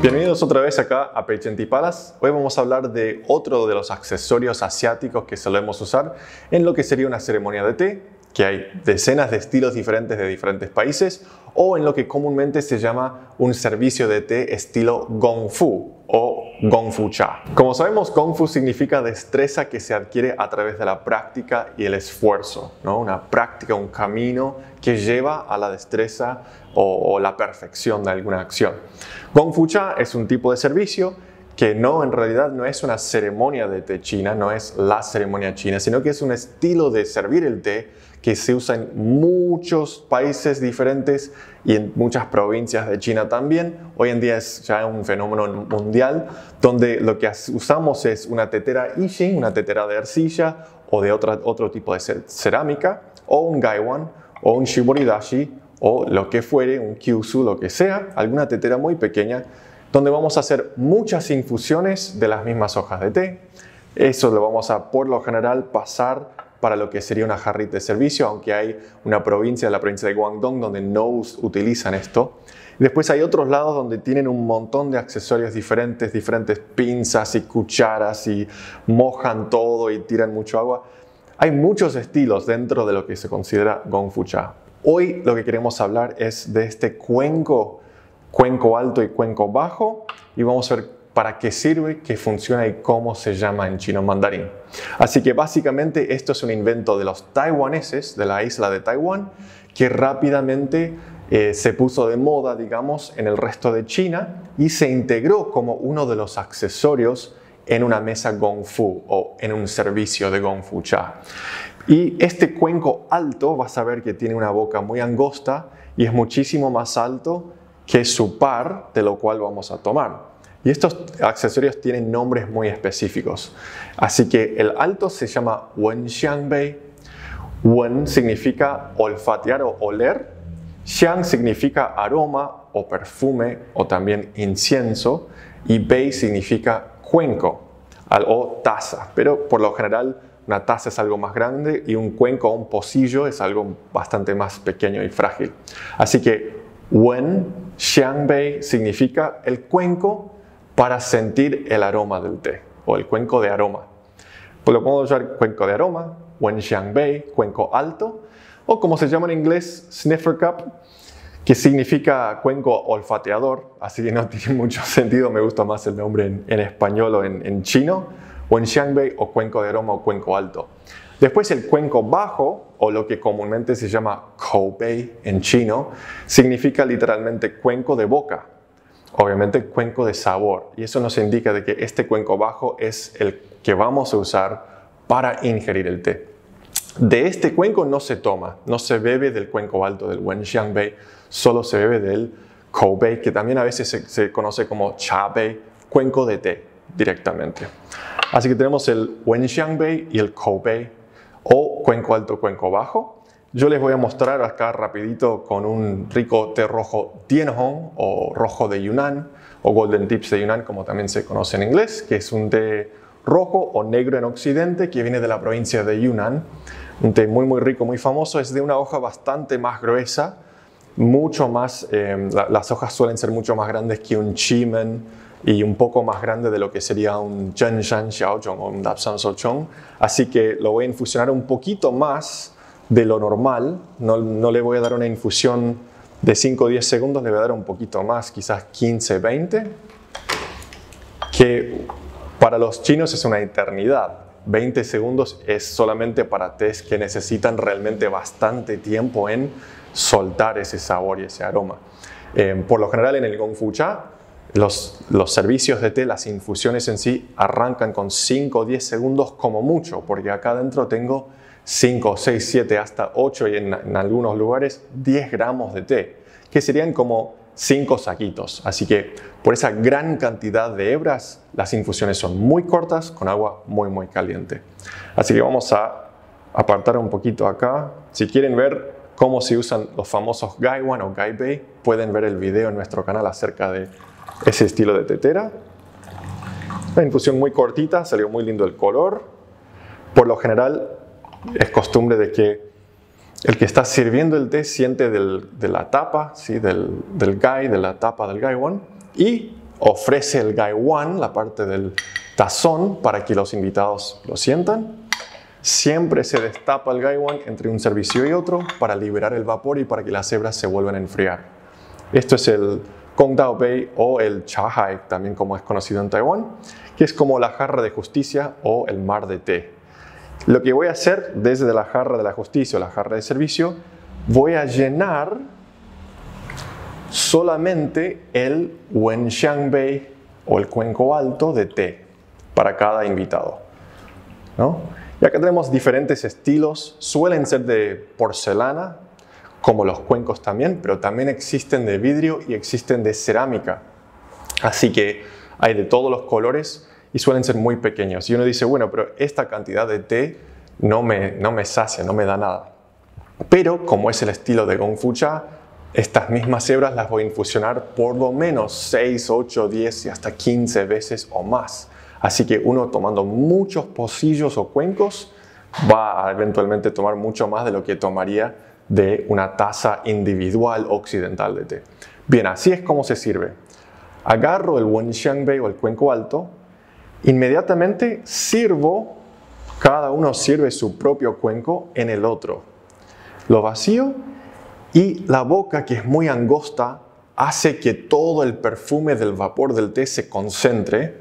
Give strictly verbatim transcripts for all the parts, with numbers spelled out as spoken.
Bienvenidos otra vez acá a Page and Tea Palace. Hoy vamos a hablar de otro de los accesorios asiáticos que solemos usar en lo que sería una ceremonia de té, que hay decenas de estilos diferentes de diferentes países, o en lo que comúnmente se llama un servicio de té estilo Gong Fu o Gong Fu Cha. Como sabemos, Gong Fu significa destreza que se adquiere a través de la práctica y el esfuerzo, ¿no? Una práctica, un camino que lleva a la destreza o, o la perfección de alguna acción. Gong Fu Cha es un tipo de servicio que no, en realidad no es una ceremonia de té china, no es la ceremonia china, sino que es un estilo de servir el té que se usa en muchos países diferentes y en muchas provincias de China también. Hoy en día es ya un fenómeno mundial donde lo que usamos es una tetera Yixing, una tetera de arcilla o de otra, otro tipo de cerámica, o un gaiwan o un shiboridashi o lo que fuere, un kyusu, lo que sea, alguna tetera muy pequeña donde vamos a hacer muchas infusiones de las mismas hojas de té. Eso lo vamos a, por lo general, pasar para lo que sería una jarrita de servicio, aunque hay una provincia, la provincia de Guangdong, donde no utilizan esto. Después hay otros lados donde tienen un montón de accesorios diferentes, diferentes pinzas y cucharas y mojan todo y tiran mucho agua. Hay muchos estilos dentro de lo que se considera Gong Fu Cha. Hoy lo que queremos hablar es de este cuenco, cuenco alto y cuenco bajo, y vamos a ver para qué sirve, qué funciona y cómo se llama en chino mandarín. Así que básicamente esto es un invento de los taiwaneses, de la isla de Taiwán, que rápidamente eh, se puso de moda, digamos, en el resto de China y se integró como uno de los accesorios en una mesa Gong Fu o en un servicio de Gong Fu Cha. Y este cuenco alto, vas a ver que tiene una boca muy angosta y es muchísimo más alto que su par, de lo cual vamos a tomar. Y estos accesorios tienen nombres muy específicos. Así que el alto se llama Wen Xiangbei. Wen significa olfatear o oler. Xiang significa aroma o perfume o también incienso. Y Bei significa cuenco o taza. Pero por lo general una taza es algo más grande y un cuenco o un pocillo es algo bastante más pequeño y frágil. Así que Wen Xiangbei significa el cuenco para sentir el aroma del té, o el cuenco de aroma. Pues lo podemos usar cuenco de aroma, Wen Xiangbei, cuenco alto, o como se llama en inglés, sniffer cup, que significa cuenco olfateador, así que no tiene mucho sentido, me gusta más el nombre en, en español o en, en chino, Wen Xiangbei o cuenco de aroma o cuenco alto. Después el cuenco bajo, o lo que comúnmente se llama koubei en chino, significa literalmente cuenco de boca. Obviamente cuenco de sabor, y eso nos indica de que este cuenco bajo es el que vamos a usar para ingerir el té. De este cuenco no se toma, no se bebe del cuenco alto del Wen Xiangbei, solo se bebe del koubei, que también a veces se, se conoce como chabei, cuenco de té directamente. Así que tenemos el Wen Xiangbei y el koubei, o cuenco alto, cuenco bajo. Yo les voy a mostrar acá rapidito con un rico té rojo Dianhong o rojo de Yunnan o Golden Tips de Yunnan, como también se conoce en inglés, que es un té rojo o negro en occidente que viene de la provincia de Yunnan. Un té muy muy rico, muy famoso, es de una hoja bastante más gruesa, mucho más, eh, la, las hojas suelen ser mucho más grandes que un Chimen y un poco más grande de lo que sería un Zhengshan Xiaozhong o un Dapsan Sochong, así que lo voy a infusionar un poquito más de lo normal. No, no le voy a dar una infusión de cinco o diez segundos, le voy a dar un poquito más, quizás quince, veinte, que para los chinos es una eternidad. veinte segundos es solamente para tés que necesitan realmente bastante tiempo en soltar ese sabor y ese aroma. Eh, por lo general en el Gong Fu Cha, los, los servicios de té, las infusiones en sí, arrancan con cinco o diez segundos como mucho, porque acá adentro tengo cinco, seis, siete, hasta ocho y en, en algunos lugares diez gramos de té, que serían como cinco saquitos. Así que por esa gran cantidad de hebras, las infusiones son muy cortas con agua muy muy caliente. Así que vamos a apartar un poquito acá. Si quieren ver cómo se usan los famosos gaiwan o gaibei, pueden ver el video en nuestro canal acerca de ese estilo de tetera. Una infusión muy cortita, salió muy lindo el color. Por lo general es costumbre de que el que está sirviendo el té siente del, de la tapa, ¿sí? del, del gai, de la tapa del gaiwan, y ofrece el gaiwan, la parte del tazón, para que los invitados lo sientan. Siempre se destapa el gaiwan entre un servicio y otro para liberar el vapor y para que las hebras se vuelvan a enfriar. Esto es el Gongdao Bei o el Cha Hai, también como es conocido en Taiwán, que es como la jarra de justicia o el mar de té. Lo que voy a hacer desde la jarra de la justicia o la jarra de servicio, voy a llenar solamente el Wenxiang Bei o el cuenco alto de té para cada invitado, ¿no? Y acá tenemos diferentes estilos, suelen ser de porcelana, como los cuencos también, pero también existen de vidrio y existen de cerámica. Así que hay de todos los colores y suelen ser muy pequeños. Y uno dice, bueno, pero esta cantidad de té no me, no me sacia, no me da nada. Pero como es el estilo de Gong Fu Cha, estas mismas hebras las voy a infusionar por lo menos seis, ocho, diez y hasta quince veces o más. Así que uno tomando muchos pocillos o cuencos va a eventualmente tomar mucho más de lo que tomaría de una taza individual occidental de té. Bien, así es como se sirve. Agarro el Wenxiang Bei o el cuenco alto, inmediatamente sirvo, cada uno sirve su propio cuenco en el otro. Lo vacío y la boca, que es muy angosta, hace que todo el perfume del vapor del té se concentre.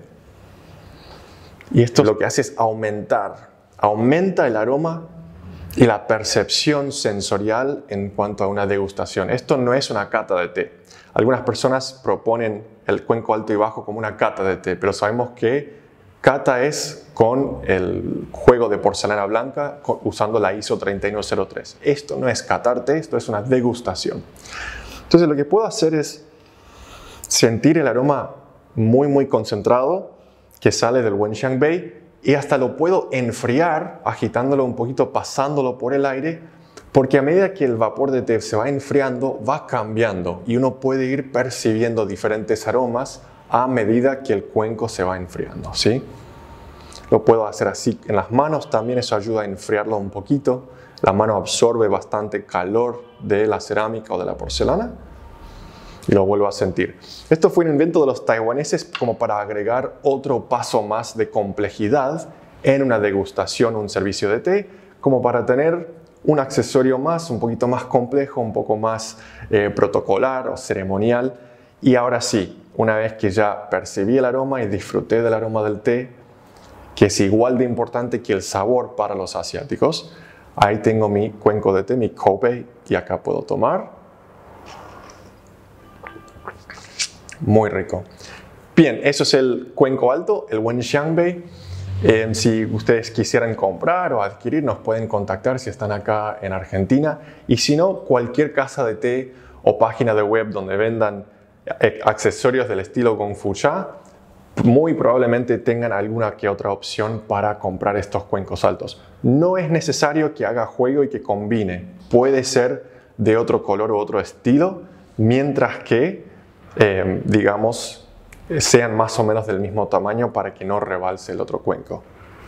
Y esto lo que hace es aumentar, aumenta el aroma y la percepción sensorial en cuanto a una degustación. Esto no es una cata de té. Algunas personas proponen el cuenco alto y bajo como una cata de té, pero sabemos que cata es con el juego de porcelana blanca usando la I S O treinta y uno cero tres. Esto no es catar té, esto es una degustación. Entonces lo que puedo hacer es sentir el aroma muy muy concentrado que sale del Wenxiang Bei y hasta lo puedo enfriar agitándolo un poquito, pasándolo por el aire, porque a medida que el vapor de té se va enfriando va cambiando y uno puede ir percibiendo diferentes aromas a medida que el cuenco se va enfriando, ¿sí? Lo puedo hacer así en las manos, también eso ayuda a enfriarlo un poquito. La mano absorbe bastante calor de la cerámica o de la porcelana y lo vuelvo a sentir. Esto fue un invento de los taiwaneses como para agregar otro paso más de complejidad en una degustación o un servicio de té, como para tener un accesorio más, un poquito más complejo, un poco más eh, protocolar o ceremonial. Y ahora sí, una vez que ya percibí el aroma y disfruté del aroma del té, que es igual de importante que el sabor para los asiáticos, ahí tengo mi cuenco de té, mi Koubei, y acá puedo tomar. Muy rico. Bien, eso es el cuenco alto, el Wenxiang Bei. Eh, si ustedes quisieran comprar o adquirir, nos pueden contactar si están acá en Argentina. Y si no, cualquier casa de té o página de web donde vendan accesorios del estilo Gong Fu Cha, muy probablemente tengan alguna que otra opción para comprar estos cuencos altos. No es necesario que haga juego y que combine. Puede ser de otro color u otro estilo, mientras que, eh, digamos, sean más o menos del mismo tamaño para que no rebalse el otro cuenco.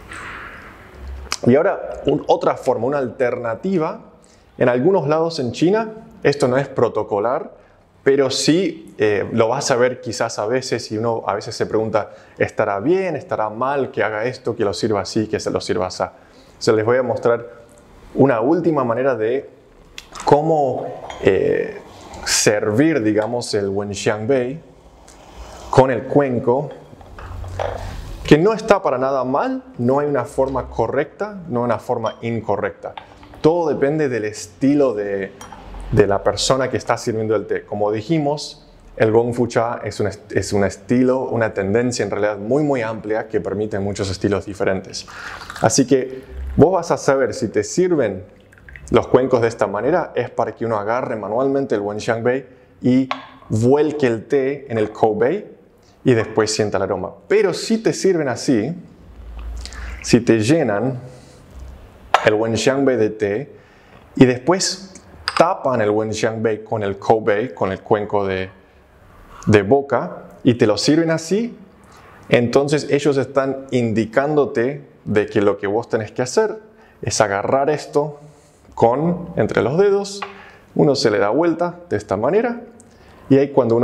Y ahora, un, otra forma, una alternativa. En algunos lados en China, esto no es protocolar, pero sí eh, lo vas a ver quizás a veces y uno a veces se pregunta, ¿estará bien, estará mal que haga esto, que lo sirva así, que se lo sirva así? Entonces les voy a mostrar una última manera de cómo eh, servir, digamos, el Wenxiang Bei con el cuenco, que no está para nada mal, no hay una forma correcta, no hay una forma incorrecta. Todo depende del estilo de, de la persona que está sirviendo el té. Como dijimos, el Gong Fu Cha es un, es un estilo, una tendencia en realidad muy muy amplia que permite muchos estilos diferentes. Así que vos vas a saber si te sirven los cuencos de esta manera, es para que uno agarre manualmente el Wenxiang Bei y vuelque el té en el Koubei y después sienta el aroma. Pero si te sirven así, si te llenan el Wenxiang Bei de té y después tapan el Wenxiang Bei con el Koubei, con el cuenco de, de boca, y te lo sirven así, entonces ellos están indicándote de que lo que vos tenés que hacer es agarrar esto con, entre los dedos, uno se le da vuelta de esta manera, y ahí cuando uno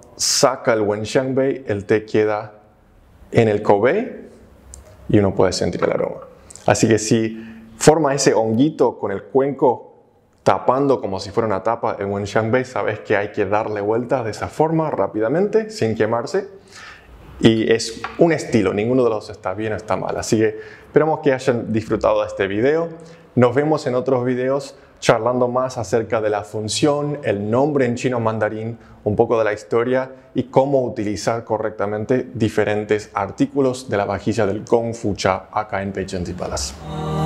saca el Wenxiangbei, el té queda en el Koubei y uno puede sentir el aroma. Así que si forma ese honguito con el cuenco tapando como si fuera una tapa el Wenxiangbei, sabes que hay que darle vuelta de esa forma rápidamente, sin quemarse. Y es un estilo, ninguno de los dos está bien o está mal. Así que esperamos que hayan disfrutado de este video. Nos vemos en otros videos charlando más acerca de la función, el nombre en chino mandarín, un poco de la historia y cómo utilizar correctamente diferentes artículos de la vajilla del Gong Fu Cha acá en Peichenty Palace.